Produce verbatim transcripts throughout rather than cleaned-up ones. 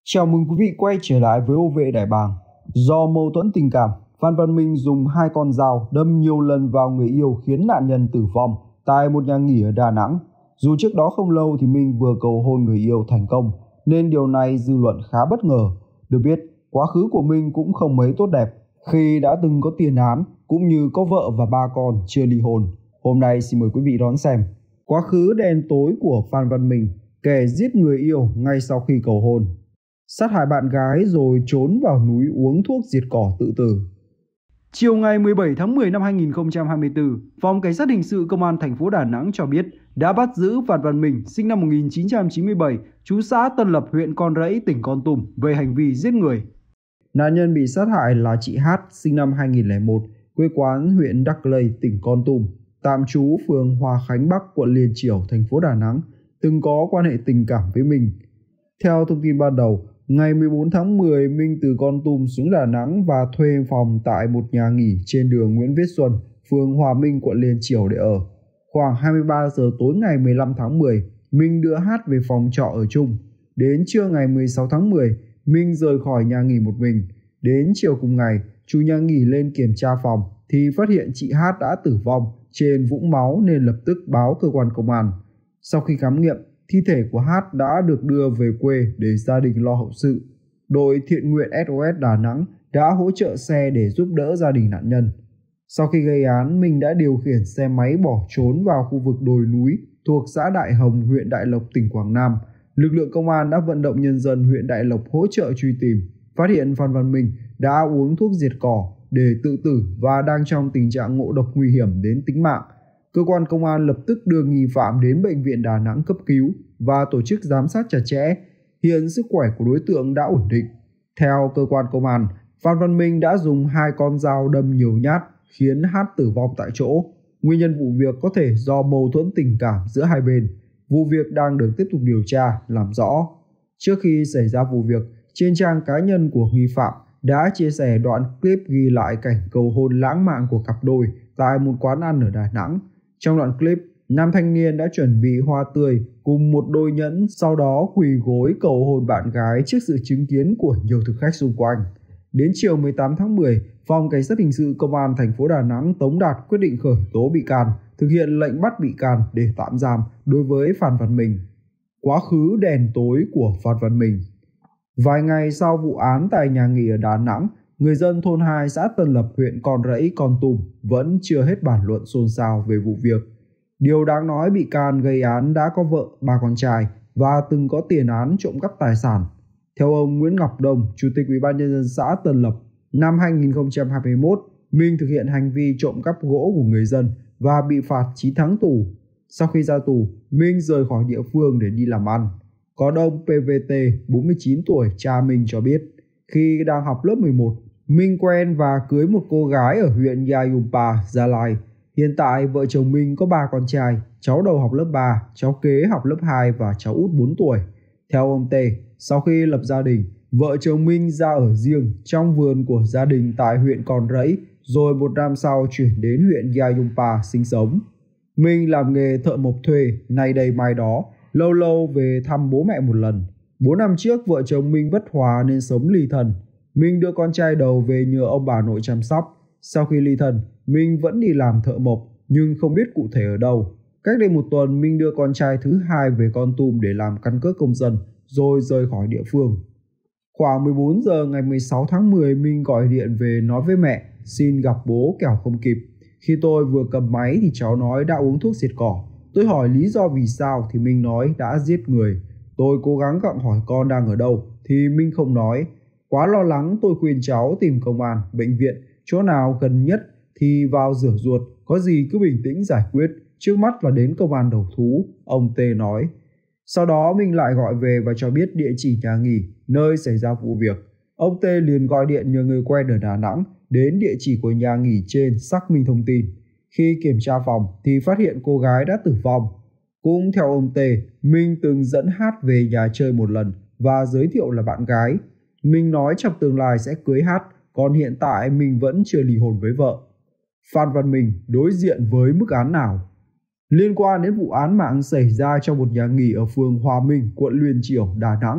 Chào mừng quý vị quay trở lại với ô vê Đại Bàng. Do mâu thuẫn tình cảm, Phan Văn Minh dùng hai con dao đâm nhiều lần vào người yêu khiến nạn nhân tử vong tại một nhà nghỉ ở Đà Nẵng. Dù trước đó không lâu thì Minh vừa cầu hôn người yêu thành công, nên điều này dư luận khá bất ngờ. Được biết, quá khứ của Minh cũng không mấy tốt đẹp khi đã từng có tiền án cũng như có vợ và ba con chưa ly hôn. Hôm nay xin mời quý vị đón xem quá khứ đen tối của Phan Văn Minh, kẻ giết người yêu ngay sau khi cầu hôn, sát hại bạn gái rồi trốn vào núi uống thuốc diệt cỏ tự tử. Chiều ngày mười bảy tháng mười năm hai nghìn không trăm hai mươi tư, Phòng Cảnh sát Hình sự Công an thành phố Đà Nẵng cho biết đã bắt giữ Phan Văn Minh, sinh năm một nghìn chín trăm chín mươi bảy, trú xã Tân Lập, huyện Con Rẫy, tỉnh Kon Tum về hành vi giết người. Nạn nhân bị sát hại là chị Hát, sinh năm hai nghìn không trăm lẻ một, quê quán huyện Đắc Lây, tỉnh Kon Tum, tạm trú phường Hòa Khánh Bắc, quận Liên Chiểu, thành phố Đà Nẵng, từng có quan hệ tình cảm với Minh. Theo thông tin ban đầu, ngày mười bốn tháng mười, Minh từ Kon Tum xuống Đà Nẵng và thuê phòng tại một nhà nghỉ trên đường Nguyễn Viết Xuân, phường Hòa Minh, quận Liên Chiểu để ở. Khoảng hai mươi ba giờ tối ngày mười lăm tháng mười, Minh đưa Hát về phòng trọ ở chung. Đến trưa ngày mười sáu tháng mười, Minh rời khỏi nhà nghỉ một mình. Đến chiều cùng ngày, chủ nhà nghỉ lên kiểm tra phòng thì phát hiện chị Hát đã tử vong trên vũng máu nên lập tức báo cơ quan công an. Sau khi khám nghiệm, thi thể của Hát đã được đưa về quê để gia đình lo hậu sự. Đội thiện nguyện ét o ét Đà Nẵng đã hỗ trợ xe để giúp đỡ gia đình nạn nhân. Sau khi gây án, Minh đã điều khiển xe máy bỏ trốn vào khu vực đồi núi thuộc xã Đại Hồng, huyện Đại Lộc, tỉnh Quảng Nam. Lực lượng công an đã vận động nhân dân huyện Đại Lộc hỗ trợ truy tìm, phát hiện Phan Văn Minh đã uống thuốc diệt cỏ để tự tử và đang trong tình trạng ngộ độc nguy hiểm đến tính mạng. Cơ quan công an lập tức đưa nghi phạm đến bệnh viện Đà Nẵng cấp cứu và tổ chức giám sát chặt chẽ. Hiện sức khỏe của đối tượng đã ổn định. Theo cơ quan công an, Phan Văn Minh đã dùng hai con dao đâm nhiều nhát khiến Hát tử vong tại chỗ. Nguyên nhân vụ việc có thể do mâu thuẫn tình cảm giữa hai bên. Vụ việc đang được tiếp tục điều tra, làm rõ. Trước khi xảy ra vụ việc, trên trang cá nhân của nghi phạm đã chia sẻ đoạn clip ghi lại cảnh cầu hôn lãng mạn của cặp đôi tại một quán ăn ở Đà Nẵng. Trong đoạn clip, nam thanh niên đã chuẩn bị hoa tươi cùng một đôi nhẫn, sau đó quỳ gối cầu hôn bạn gái trước sự chứng kiến của nhiều thực khách xung quanh. Đến chiều mười tám tháng mười, Phòng Cảnh sát Hình sự Công an thành phố Đà Nẵng tống đạt quyết định khởi tố bị can, thực hiện lệnh bắt bị can để tạm giam đối với Phan Văn Minh. Quá khứ đen tối của Phan Văn Minh. Vài ngày sau vụ án tại nhà nghỉ ở Đà Nẵng, người dân thôn hai xã Tân Lập, huyện Con Rẫy, Kon Tum vẫn chưa hết bàn luận xôn xao về vụ việc. Điều đáng nói, bị can gây án đã có vợ, ba con trai và từng có tiền án trộm cắp tài sản. Theo ông Nguyễn Ngọc Đông, Chủ tịch Ủy ban nhân dân xã Tân Lập, năm hai nghìn không trăm hai mươi mốt, Minh thực hiện hành vi trộm cắp gỗ của người dân và bị phạt chín tháng tù. Sau khi ra tù, Minh rời khỏi địa phương để đi làm ăn. Có ông pê vê tê, bốn mươi chín tuổi, cha Minh cho biết, khi đang học lớp mười một, Minh quen và cưới một cô gái ở huyện Yayunpa, Gia Lai. Hiện tại, vợ chồng Minh có ba con trai, cháu đầu học lớp ba, cháu kế học lớp hai và cháu út bốn tuổi. Theo ông T, sau khi lập gia đình, vợ chồng Minh ra ở riêng trong vườn của gia đình tại huyện Con Rẫy, rồi một năm sau chuyển đến huyện Yayunpa sinh sống. Minh làm nghề thợ mộc thuê, nay đây mai đó, lâu lâu về thăm bố mẹ một lần. Bốn năm trước, vợ chồng Minh bất hòa nên sống ly thân. Minh đưa con trai đầu về nhờ ông bà nội chăm sóc. Sau khi ly thân, Minh vẫn đi làm thợ mộc nhưng không biết cụ thể ở đâu. Cách đây một tuần, Minh đưa con trai thứ hai về Kon Tum để làm căn cước công dân rồi rời khỏi địa phương. Khoảng mười bốn giờ ngày mười sáu tháng mười, Minh gọi điện về nói với mẹ xin gặp bố kẻo không kịp. Khi tôi vừa cầm máy thì cháu nói đã uống thuốc diệt cỏ. Tôi hỏi lý do vì sao thì Minh nói đã giết người. Tôi cố gắng gặng hỏi con đang ở đâu thì Minh không nói. Quá lo lắng, tôi khuyên cháu tìm công an, bệnh viện, chỗ nào gần nhất thì vào rửa ruột, có gì cứ bình tĩnh giải quyết, trước mắt là đến công an đầu thú, ông T nói. Sau đó Minh lại gọi về và cho biết địa chỉ nhà nghỉ nơi xảy ra vụ việc. Ông T liền gọi điện nhờ người quen ở Đà Nẵng đến địa chỉ của nhà nghỉ trên xác minh thông tin. Khi kiểm tra phòng thì phát hiện cô gái đã tử vong. Cũng theo ông T, Minh từng dẫn Hát về nhà chơi một lần và giới thiệu là bạn gái. Minh nói trong tương lai sẽ cưới Hát, còn hiện tại Minh vẫn chưa ly hôn với vợ. Phan Văn Minh đối diện với mức án nào? Liên quan đến vụ án mạng xảy ra trong một nhà nghỉ ở phường Hòa Minh, quận Liên Chiểu, Đà Nẵng,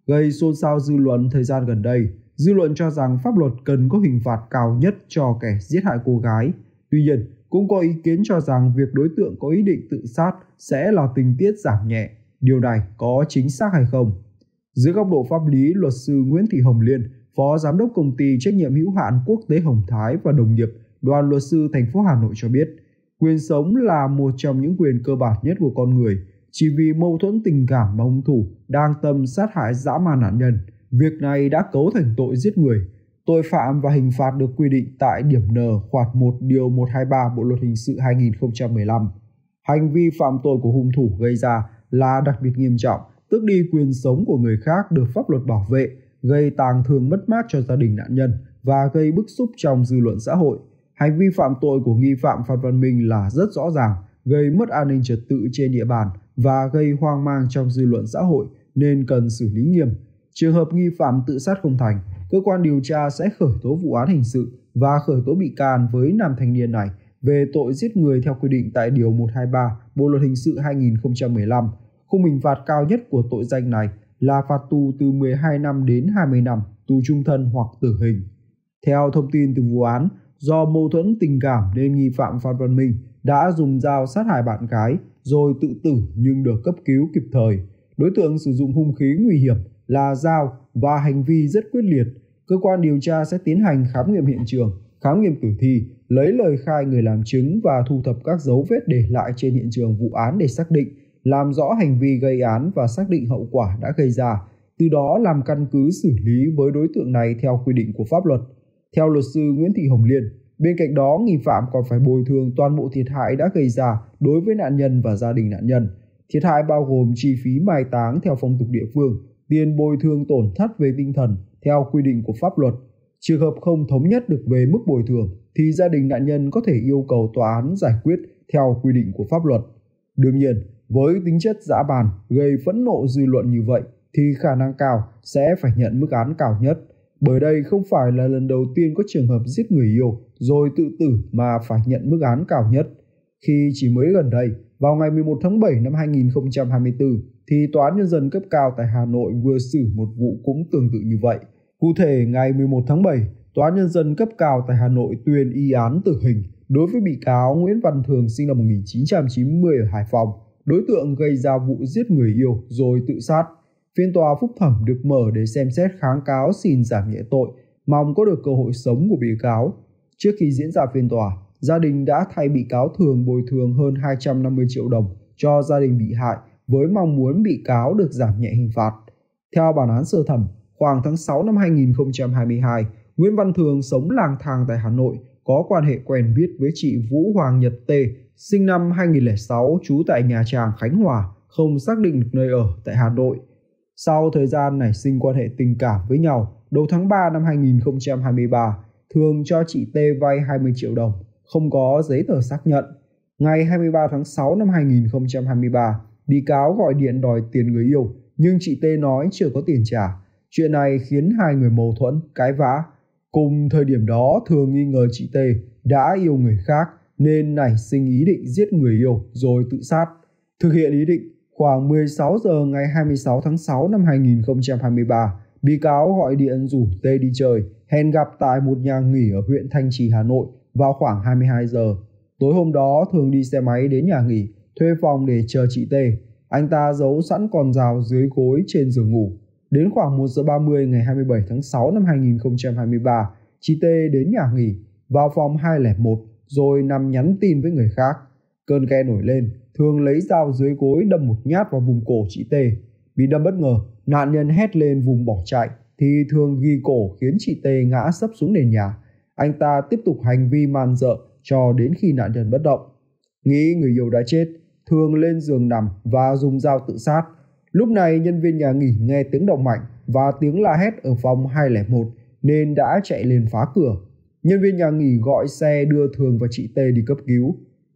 gây xôn xao dư luận thời gian gần đây. Dư luận cho rằng pháp luật cần có hình phạt cao nhất cho kẻ giết hại cô gái. Tuy nhiên, cũng có ý kiến cho rằng việc đối tượng có ý định tự sát sẽ là tình tiết giảm nhẹ. Điều này có chính xác hay không? Dưới góc độ pháp lý, luật sư Nguyễn Thị Hồng Liên, Phó Giám đốc Công ty Trách nhiệm hữu hạn Quốc tế Hồng Thái và đồng nghiệp Đoàn luật sư thành phố Hà Nội cho biết, quyền sống là một trong những quyền cơ bản nhất của con người. Chỉ vì mâu thuẫn tình cảm mà hung thủ đang tâm sát hại dã man nạn nhân, việc này đã cấu thành tội giết người. Tội phạm và hình phạt được quy định tại điểm N khoản một điều một trăm hai mươi ba Bộ luật hình sự hai nghìn không trăm mười lăm. Hành vi phạm tội của hung thủ gây ra là đặc biệt nghiêm trọng, tước đi quyền sống của người khác được pháp luật bảo vệ, gây tang thương mất mát cho gia đình nạn nhân và gây bức xúc trong dư luận xã hội. Hành vi phạm tội của nghi phạm Phan Văn Minh là rất rõ ràng, gây mất an ninh trật tự trên địa bàn và gây hoang mang trong dư luận xã hội nên cần xử lý nghiêm. Trường hợp nghi phạm tự sát không thành, cơ quan điều tra sẽ khởi tố vụ án hình sự và khởi tố bị can với nam thanh niên này về tội giết người theo quy định tại điều một trăm hai mươi ba Bộ luật hình sự hai nghìn không trăm mười lăm. Khung hình phạt cao nhất của tội danh này là phạt tù từ mười hai năm đến hai mươi năm, tù chung thân hoặc tử hình. Theo thông tin từ vụ án, do mâu thuẫn tình cảm nên nghi phạm Phan Văn Minh đã dùng dao sát hại bạn gái rồi tự tử nhưng được cấp cứu kịp thời. Đối tượng sử dụng hung khí nguy hiểm là dao và hành vi rất quyết liệt. Cơ quan điều tra sẽ tiến hành khám nghiệm hiện trường, khám nghiệm tử thi, lấy lời khai người làm chứng và thu thập các dấu vết để lại trên hiện trường vụ án để xác định, làm rõ hành vi gây án và xác định hậu quả đã gây ra, từ đó làm căn cứ xử lý với đối tượng này theo quy định của pháp luật. Theo luật sư Nguyễn Thị Hồng Liên, bên cạnh đó nghi phạm còn phải bồi thường toàn bộ thiệt hại đã gây ra đối với nạn nhân và gia đình nạn nhân. Thiệt hại bao gồm chi phí mai táng theo phong tục địa phương, tiền bồi thường tổn thất về tinh thần theo quy định của pháp luật. Trường hợp không thống nhất được về mức bồi thường thì gia đình nạn nhân có thể yêu cầu tòa án giải quyết theo quy định của pháp luật. Đương nhiên, với tính chất dã man, gây phẫn nộ dư luận như vậy thì khả năng cao sẽ phải nhận mức án cao nhất. Bởi đây không phải là lần đầu tiên có trường hợp giết người yêu rồi tự tử mà phải nhận mức án cao nhất. Khi chỉ mới gần đây, vào ngày mười một tháng bảy năm hai nghìn không trăm hai mươi tư, thì Tòa án Nhân dân cấp cao tại Hà Nội vừa xử một vụ cũng tương tự như vậy. Cụ thể, ngày mười một tháng bảy, Tòa án Nhân dân cấp cao tại Hà Nội tuyên y án tử hình đối với bị cáo Nguyễn Văn Thường sinh năm một nghìn chín trăm chín mươi ở Hải Phòng, đối tượng gây ra vụ giết người yêu rồi tự sát. Phiên tòa phúc thẩm được mở để xem xét kháng cáo xin giảm nhẹ tội, mong có được cơ hội sống của bị cáo. Trước khi diễn ra phiên tòa, gia đình đã thay bị cáo Thường bồi thường hơn hai trăm năm mươi triệu đồng cho gia đình bị hại với mong muốn bị cáo được giảm nhẹ hình phạt. Theo bản án sơ thẩm, khoảng tháng sáu năm hai nghìn không trăm hai mươi hai, Nguyễn Văn Thường sống lang thang tại Hà Nội, có quan hệ quen biết với chị Vũ Hoàng Nhật T, sinh năm hai nghìn không trăm lẻ sáu, trú tại Nha Trang, Khánh Hòa, không xác định được nơi ở tại Hà Nội. Sau thời gian nảy sinh quan hệ tình cảm với nhau, đầu tháng ba năm hai nghìn không trăm hai mươi ba, Thường cho chị T vay hai mươi triệu đồng, không có giấy tờ xác nhận. Ngày hai mươi ba tháng sáu năm hai nghìn không trăm hai mươi ba, bị cáo gọi điện đòi tiền người yêu, nhưng chị T nói chưa có tiền trả. Chuyện này khiến hai người mâu thuẫn, cãi vã. Cùng thời điểm đó, Thường nghi ngờ chị T đã yêu người khác nên nảy sinh ý định giết người yêu rồi tự sát. Thực hiện ý định, khoảng mười sáu giờ ngày hai mươi sáu tháng sáu năm hai nghìn không trăm hai mươi ba, bị cáo gọi điện rủ T đi chơi, hẹn gặp tại một nhà nghỉ ở huyện Thanh Trì, Hà Nội vào khoảng hai mươi hai giờ. Tối hôm đó, Thường đi xe máy đến nhà nghỉ, thuê phòng để chờ chị T. Anh ta giấu sẵn con dao dưới gối trên giường ngủ. Đến khoảng một giờ ba mươi ngày hai mươi bảy tháng sáu năm hai nghìn không trăm hai mươi ba, chị T đến nhà nghỉ, vào phòng hai không một rồi nằm nhắn tin với người khác. Cơn ghen nổi lên, Thường lấy dao dưới gối đâm một nhát vào vùng cổ chị T. Bị đâm bất ngờ, nạn nhân hét lên vùng bỏ chạy thì Thường ghi cổ khiến chị T ngã sấp xuống nền nhà. Anh ta tiếp tục hành vi man dợ cho đến khi nạn nhân bất động. Nghĩ người yêu đã chết, Thường lên giường nằm và dùng dao tự sát. Lúc này nhân viên nhà nghỉ nghe tiếng động mạnh và tiếng la hét ở phòng hai không một nên đã chạy lên phá cửa. Nhân viên nhà nghỉ gọi xe đưa Thường và chị T đi cấp cứu.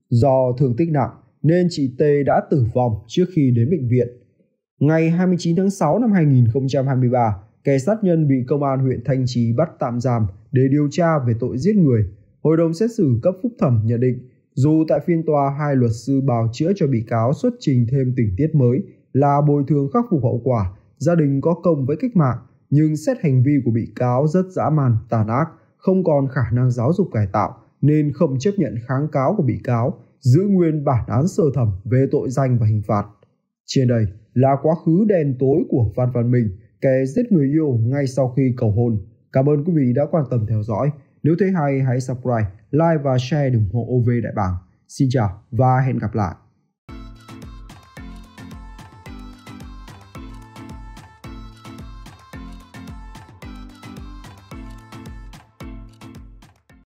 Do thương tích nặng nên chị T đã tử vong trước khi đến bệnh viện. Ngày hai mươi chín tháng sáu năm hai nghìn không trăm hai mươi ba, kẻ sát nhân bị công an huyện Thanh Trì bắt tạm giam để điều tra về tội giết người. Hội đồng xét xử cấp phúc thẩm nhận định, dù tại phiên tòa hai luật sư bào chữa cho bị cáo xuất trình thêm tình tiết mới là bồi thường khắc phục hậu quả, gia đình có công với cách mạng, nhưng xét hành vi của bị cáo rất dã man, tàn ác, không còn khả năng giáo dục cải tạo nên không chấp nhận kháng cáo của bị cáo, giữ nguyên bản án sơ thẩm về tội danh và hình phạt. Trên đây là quá khứ đen tối của Phan Văn Minh, kẻ giết người yêu ngay sau khi cầu hôn. Cảm ơn quý vị đã quan tâm theo dõi. Nếu thấy hay hãy subscribe, like và share để ủng hộ ô vê Đại Bàng. Xin chào và hẹn gặp lại.